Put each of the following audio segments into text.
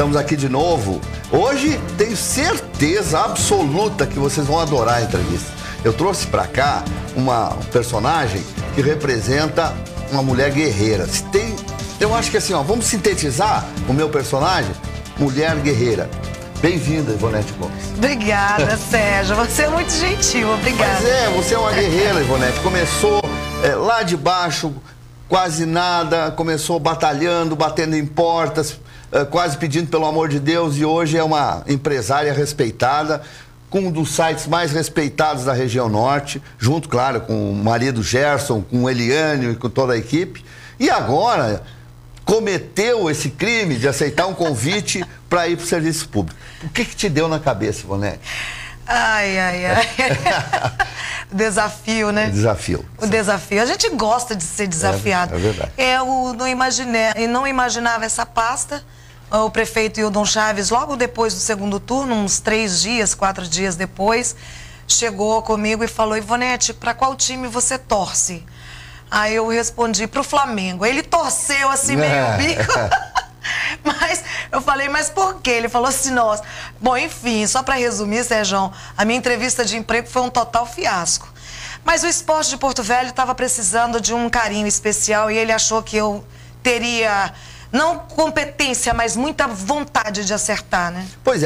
Estamos aqui de novo. Hoje tenho certeza absoluta que vocês vão adorar a entrevista. Eu trouxe para cá um personagem que representa uma mulher guerreira. Eu acho que assim, ó, vamos sintetizar o meu personagem? Mulher guerreira. Bem-vinda, Ivonete Gomes. Obrigada, Sérgio. Você é muito gentil, obrigada. Mas você é uma guerreira, Ivonete. Começou lá de baixo, quase nada, começou batalhando, batendo em portas, quase pedindo pelo amor de Deus, e hoje é uma empresária respeitada, com um dos sites mais respeitados da região norte, junto, claro, com o marido Gerson, com o Eliane e com toda a equipe. E agora cometeu esse crime de aceitar um convite para ir para o serviço público. O que te deu na cabeça, Ivonete? Ai. Desafio, né? Desafio. O desafio. A gente gosta de ser desafiado. É verdade. Eu não imaginava essa pasta. O prefeito Hildon Chaves, logo depois do segundo turno, uns 3 dias, 4 dias depois, chegou comigo e falou: Ivonete, para qual time você torce? Aí eu respondi: pro Flamengo. Aí ele torceu assim, meio bico. Mas eu falei: mas por quê? Ele falou assim: nossa. Bom, enfim, só para resumir, Sérgio, a minha entrevista de emprego foi um total fiasco. Mas o Esporte de Porto Velho estava precisando de um carinho especial e ele achou que eu teria, não competência, mas muita vontade de acertar, né? Pois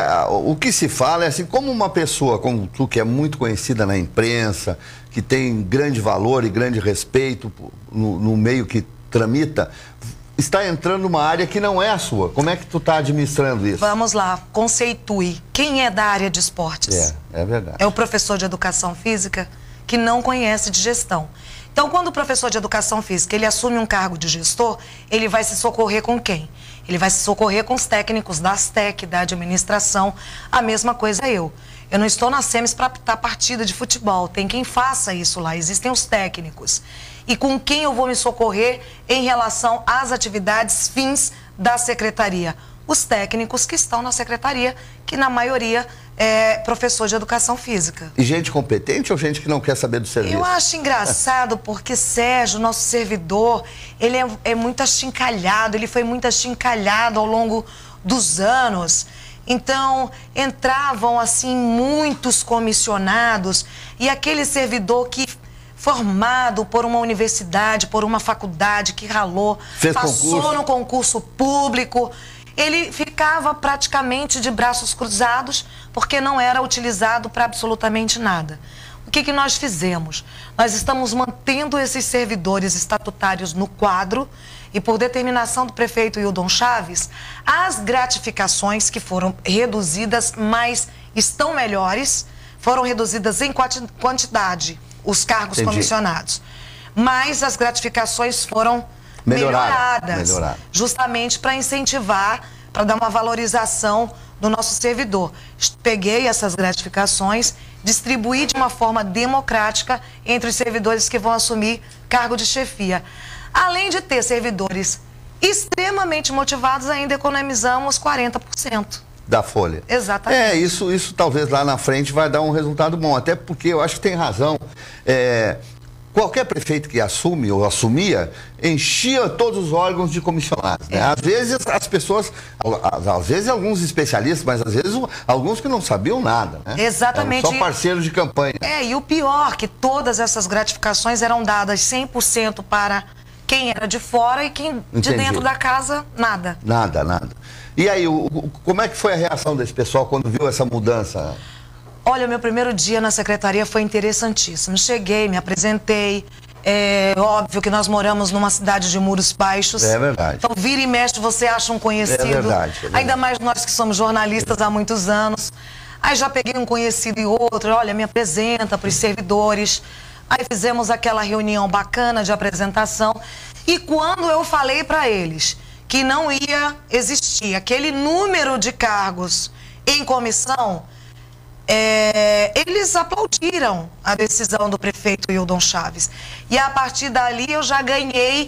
o que se fala é assim, como uma pessoa como tu, que é muito conhecida na imprensa, que tem grande valor e grande respeito no meio que tramita, está entrando numa área que não é a sua. Como é que tu está administrando isso? Vamos lá, conceitue. Quem é da área de esportes? É verdade. É o professor de educação física que não conhece de gestão. Então, quando o professor de educação física ele assume um cargo de gestor, ele vai se socorrer com quem? Ele vai se socorrer com os técnicos da ASTEC, da administração. A mesma coisa eu. Eu não estou na SEMES para apitar partida de futebol. Tem quem faça isso lá. Existem os técnicos. E com quem eu vou me socorrer em relação às atividades fins da secretaria? Os técnicos que estão na secretaria, que na maioria é professor de educação física. E gente competente ou gente que não quer saber do serviço? Eu acho engraçado porque Sérgio, nosso servidor, ele é muito achincalhado, ele foi muito achincalhado ao longo dos anos. Então, entravam assim muitos comissionados e aquele servidor que formado por uma universidade, por uma faculdade, que ralou, passou no concurso público, ele ficava praticamente de braços cruzados porque não era utilizado para absolutamente nada. O que nós fizemos? Nós estamos mantendo esses servidores estatutários no quadro e, por determinação do prefeito Hildon Chaves, as gratificações que foram reduzidas, mas estão melhores, foram reduzidas em quantidade, os cargos comissionados. Mas as gratificações foram melhoradas. Justamente para incentivar, para dar uma valorização do nosso servidor. Peguei essas gratificações, distribuí de uma forma democrática entre os servidores que vão assumir cargo de chefia. Além de ter servidores extremamente motivados, ainda economizamos 40%. Da folha. Exatamente. Isso talvez lá na frente vai dar um resultado bom, até porque eu acho que tem razão. Qualquer prefeito que assume ou assumia, enchia todos os órgãos de comissionados, né? Às vezes as pessoas, às vezes alguns especialistas, mas às vezes alguns que não sabiam nada, né? Exatamente. Eram só parceiros de campanha. E o pior, que todas essas gratificações eram dadas 100% para quem era de fora e quem de dentro da casa, nada. Nada. E aí, como é que foi a reação desse pessoal quando viu essa mudança? Olha, o meu primeiro dia na secretaria foi interessantíssimo. Cheguei, me apresentei. É óbvio que nós moramos numa cidade de muros baixos. É verdade. Então, vira e mexe, você acha um conhecido. É verdade. Ainda mais nós que somos jornalistas há muitos anos. Aí já peguei um conhecido e outro. Olha, me apresenta para os servidores. Aí fizemos aquela reunião bacana de apresentação. E quando eu falei para eles que não ia existir aquele número de cargos em comissão, eles aplaudiram a decisão do prefeito Hildon Chaves. E a partir dali eu já ganhei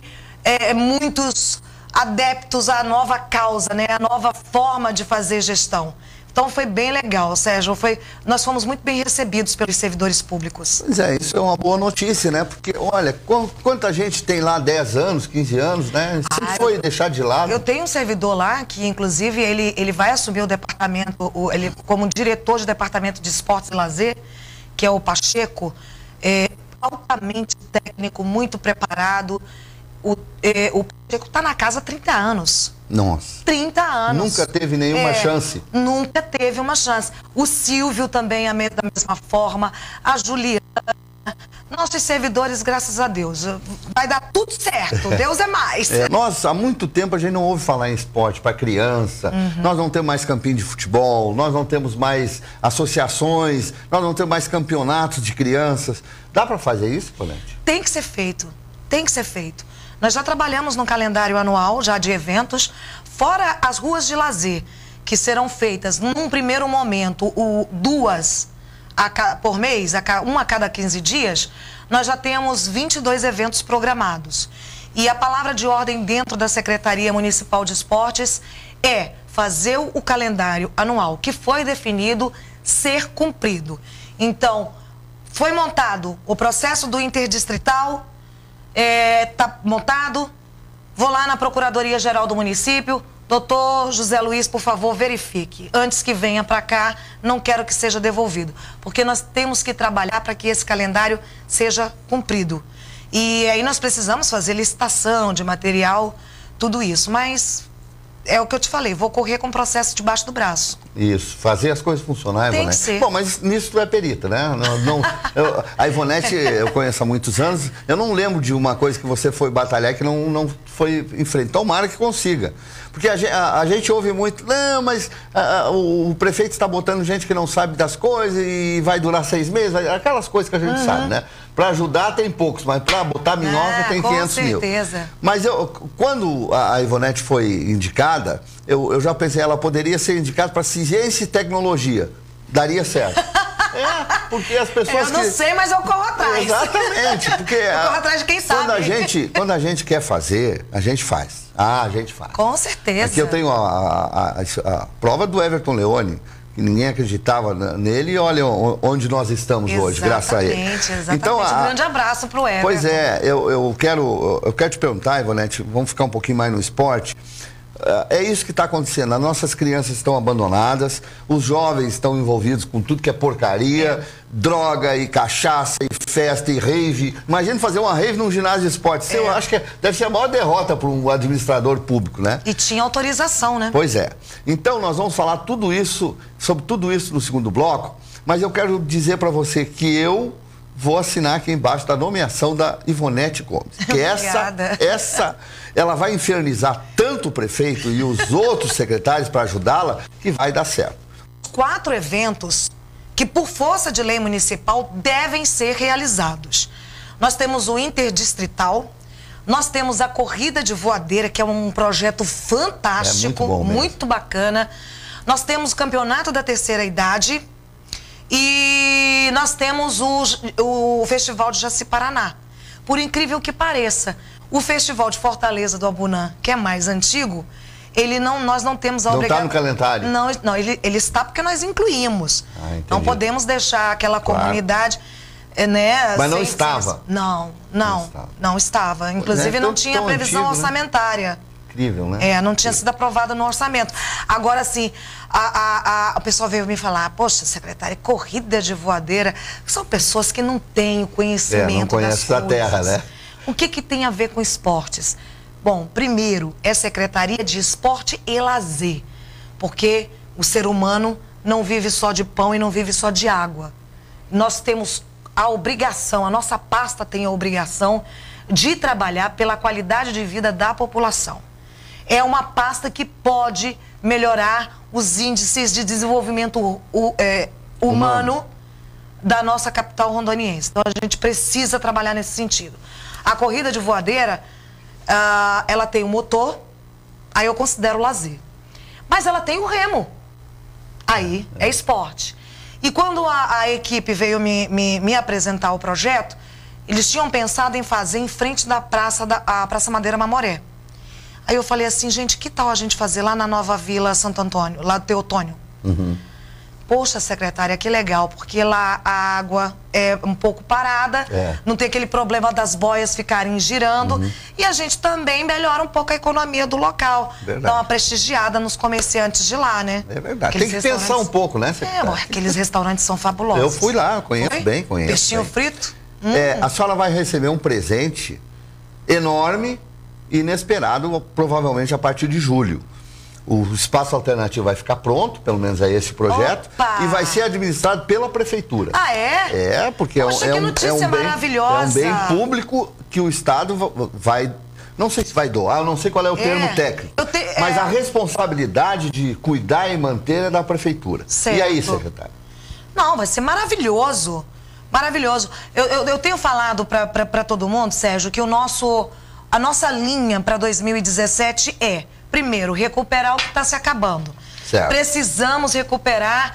muitos adeptos à nova causa, né? A nova forma de fazer gestão. Então foi bem legal, Sérgio. Nós fomos muito bem recebidos pelos servidores públicos. Pois é, isso é uma boa notícia, né? Porque, olha, quanta gente tem lá 10 anos, 15 anos, né? Sempre foi deixar de lado. Eu tenho um servidor lá que, inclusive, ele vai assumir o departamento, ele como diretor de departamento de esportes e lazer, que é o Pacheco, altamente técnico, muito preparado. O Pacheco está na casa há 30 anos. Nossa. 30 anos. Nunca teve nenhuma chance. Nunca teve uma chance. O Silvio também da mesma forma. A Juliana. Nossos servidores, graças a Deus. Vai dar tudo certo. Deus é mais. Nós, há muito tempo, a gente não ouve falar em esporte para criança. Nós não temos mais campinho de futebol. Nós não temos mais associações. Nós não temos mais campeonatos de crianças. Dá para fazer isso, Ivonete? Tem que ser feito. Tem que ser feito. Nós já trabalhamos no calendário anual, já de eventos, fora as ruas de lazer, que serão feitas, num primeiro momento, 2 por mês, uma a cada 15 dias, nós já temos 22 eventos programados. E a palavra de ordem dentro da Secretaria Municipal de Esportes é fazer o calendário anual, que foi definido, ser cumprido. Então, foi montado o processo do interdistrital, tá montado, vou lá na Procuradoria-Geral do município, doutor José Luiz, por favor, verifique. Antes que venha para cá, não quero que seja devolvido, porque nós temos que trabalhar para que esse calendário seja cumprido. E aí nós precisamos fazer licitação de material, tudo isso, mas é o que eu te falei, vou correr com o processo debaixo do braço. Isso, fazer as coisas funcionar, Ivonete. Tem que ser. Bom, mas nisso tu é perita, né? A Ivonete eu conheço há muitos anos, eu não lembro de uma coisa que você foi batalhar que não foi em frente. Tomara que consiga. Porque a gente ouve muito, não, mas o prefeito está botando gente que não sabe das coisas e vai durar 6 meses, aquelas coisas que a gente sabe, né? Para ajudar tem poucos, mas para botar minhoca tem 500 mil. Com certeza. Mas quando a Ivonete foi indicada, eu já pensei, ela poderia ser indicada para ciência e tecnologia. Daria certo. Porque as pessoas eu não sei, mas eu corro atrás. Exatamente, porque eu corro atrás de quem sabe. Quando a gente quer fazer, a gente faz. A gente faz. Com certeza. Aqui eu tenho a prova do Everton Leone, que ninguém acreditava nele, e olha onde nós estamos hoje, graças a ele. Exatamente. Então, um grande abraço para o Everton. Pois é, eu quero te perguntar, Ivonete, vamos ficar um pouquinho mais no esporte. É isso que está acontecendo. As nossas crianças estão abandonadas, os jovens estão envolvidos com tudo que é porcaria, droga e cachaça e festa e rave. Imagina fazer uma rave num ginásio de esporte. Eu acho que deve ser a maior derrota para um administrador público, né? E tinha autorização, né? Pois é. Então nós vamos falar sobre tudo isso no segundo bloco, mas eu quero dizer para você que eu vou assinar aqui embaixo da nomeação da Ivonete Gomes. Que ela vai infernizar tanto o prefeito e os outros secretários para ajudá-la, que vai dar certo. 4 eventos que, por força de lei municipal, devem ser realizados. Nós temos o interdistrital, nós temos a corrida de voadeira, que é um projeto fantástico, muito bacana. Nós temos o campeonato da terceira idade e nós temos o Festival de Jaci-Paraná. Por incrível que pareça, o Festival de Fortaleza do Abunã, que é mais antigo, nós não temos a obrigação. Não está no calendário? Não, ele está porque nós incluímos. Não podemos deixar aquela comunidade, né? Mas não estava? Não estava. Inclusive não tinha previsão orçamentária. Incrível, né? Não tinha sido aprovada no orçamento. Agora, assim, a pessoa veio me falar, poxa, secretária, corrida de voadeira, são pessoas que não têm o conhecimento das coisas. Não conhecem a terra, né? O que tem a ver com esportes? Bom, primeiro, é Secretaria de Esporte e Lazer, porque o ser humano não vive só de pão e não vive só de água. Nós temos a obrigação, a nossa pasta tem a obrigação de trabalhar pela qualidade de vida da população. É uma pasta que pode melhorar os índices de desenvolvimento humano da nossa capital rondoniense. Então, a gente precisa trabalhar nesse sentido. A corrida de voadeira, ela tem o motor, aí eu considero lazer. Mas ela tem o remo, aí é esporte. E quando a equipe veio me apresentar o projeto, eles tinham pensado em fazer em frente da Praça Madeira Mamoré. Aí eu falei assim, gente, que tal a gente fazer lá na Nova Vila Santo Antônio, lá do Teotônio? Poxa, secretária, que legal, porque lá a água é um pouco parada, não tem aquele problema das boias ficarem girando, e a gente também melhora um pouco a economia do local. Dá uma prestigiada nos comerciantes de lá, né? É verdade. Tem que pensar um pouco, né, secretária? Aqueles restaurantes são fabulosos. Eu fui lá, conheço bem, conheço. Peixinho frito? A senhora vai receber um presente enorme e inesperado, provavelmente a partir de julho. O espaço alternativo vai ficar pronto, pelo menos é esse projeto, e vai ser administrado pela prefeitura. Ah, é? Porque Poxa, que notícia maravilhosa. É um bem público que o Estado vai, não sei se vai doar, eu não sei qual é o termo técnico, mas a responsabilidade de cuidar e manter é da prefeitura. Certo. E aí, secretário? Não, vai ser maravilhoso. Maravilhoso. Eu tenho falado para todo mundo, Sérgio, que a nossa linha para 2017 primeiro, recuperar o que está se acabando. Certo. Precisamos recuperar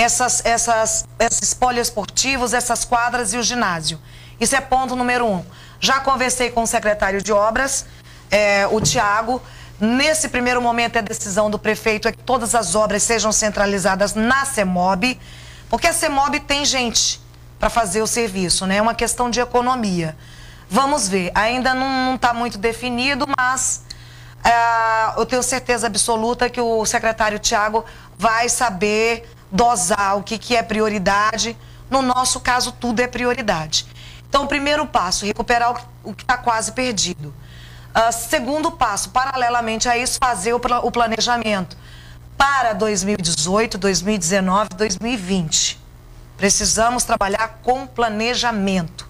esses poliesportivos, essas quadras e o ginásio. Isso é ponto número 1. Já conversei com o secretário de obras, o Tiago. Nesse primeiro momento, a decisão do prefeito é que todas as obras sejam centralizadas na CEMOB, porque a CEMOB tem gente para fazer o serviço, né? É uma questão de economia. Vamos ver. Ainda não está muito definido, mas eu tenho certeza absoluta que o secretário Tiago vai saber dosar o que é prioridade. No nosso caso, tudo é prioridade. Então, primeiro passo, recuperar o que está quase perdido. Segundo passo, paralelamente a isso, fazer o planejamento para 2018, 2019, 2020. Precisamos trabalhar com planejamento.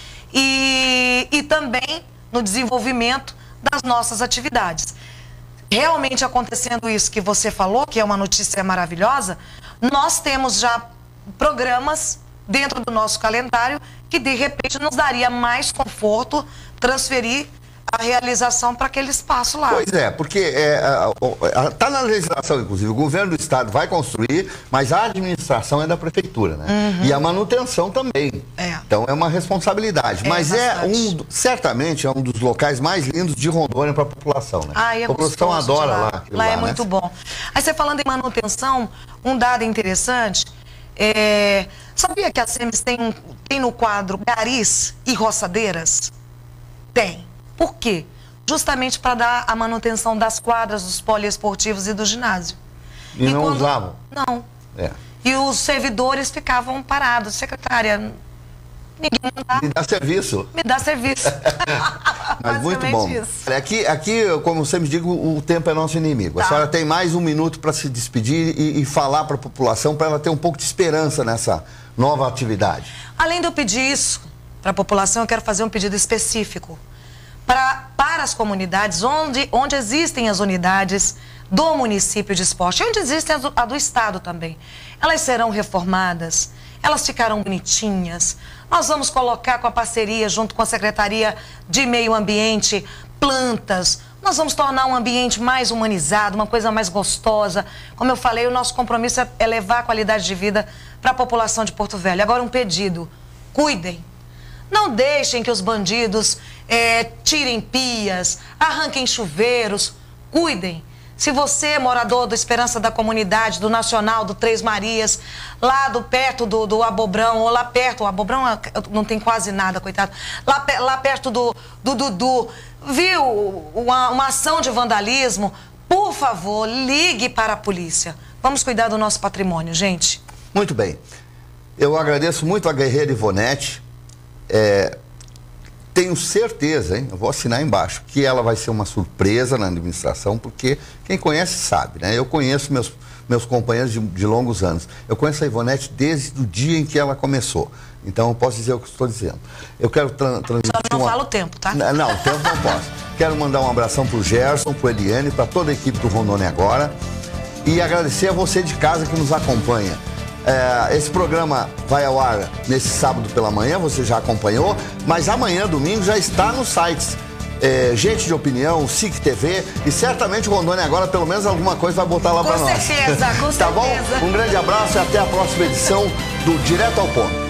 E também no desenvolvimento das nossas atividades. Realmente acontecendo isso que você falou, que é uma notícia maravilhosa, nós temos já programas dentro do nosso calendário que de repente nos daria mais conforto transferir a realização para aquele espaço lá. Pois é, porque está na legislação, inclusive, o governo do estado vai construir, mas a administração é da prefeitura, né? E a manutenção também. Então é uma responsabilidade. Mas certamente é um dos locais mais lindos de Rondônia para a população, né? A população adora lá. Lá é muito bom. Aí você falando em manutenção, um dado interessante, sabia que a SEMES tem no quadro garis e roçadeiras? Tem. Por quê? Justamente para dar a manutenção das quadras, dos poliesportivos e do ginásio. E não usavam? Não. E os servidores ficavam parados. Secretária, ninguém me dá. Me dá serviço. Me dá serviço. Mas muito bom. Aqui, como eu sempre digo, o tempo é nosso inimigo. A senhora tem mais um minuto para se despedir e falar para a população, para ela ter um pouco de esperança nessa nova atividade. Além de eu pedir isso para a população, eu quero fazer um pedido específico. Para as comunidades onde existem as unidades do município de esporte, onde existe a do estado também. Elas serão reformadas, elas ficarão bonitinhas. Nós vamos colocar com a parceria, junto com a Secretaria de Meio Ambiente, plantas. Nós vamos tornar um ambiente mais humanizado, uma coisa mais gostosa. Como eu falei, o nosso compromisso é levar a qualidade de vida para a população de Porto Velho. Agora um pedido, cuidem. Não deixem que os bandidos tirem pias, arranquem chuveiros, cuidem. Se você é morador do Esperança da Comunidade, do Nacional, do Três Marias, lá perto do Abobrão, ou lá perto, o Abobrão não tem quase nada, coitado, lá perto do Dudu, viu uma ação de vandalismo, por favor, ligue para a polícia. Vamos cuidar do nosso patrimônio, gente. Muito bem. Eu agradeço muito a guerreira Ivonete. Tenho certeza, eu vou assinar embaixo, que ela vai ser uma surpresa na administração, porque quem conhece sabe, né? Eu conheço meus companheiros de longos anos. Eu conheço a Ivonete desde o dia em que ela começou. Então eu posso dizer o que estou dizendo. Eu quero transmitir. Só não fala o tempo, tá? Não, o tempo não posso. Quero mandar um abração pro Gerson, pro Eliane, para toda a equipe do Rondônia Agora. E agradecer a você de casa que nos acompanha. Esse programa vai ao ar nesse sábado pela manhã, você já acompanhou, mas amanhã, domingo, já está nos sites Gente de Opinião, SIC TV, e certamente o Rondônia Agora, pelo menos alguma coisa vai botar lá para nós. Com certeza, com certeza. Tá bom? Um grande abraço e até a próxima edição do Direto ao Ponto.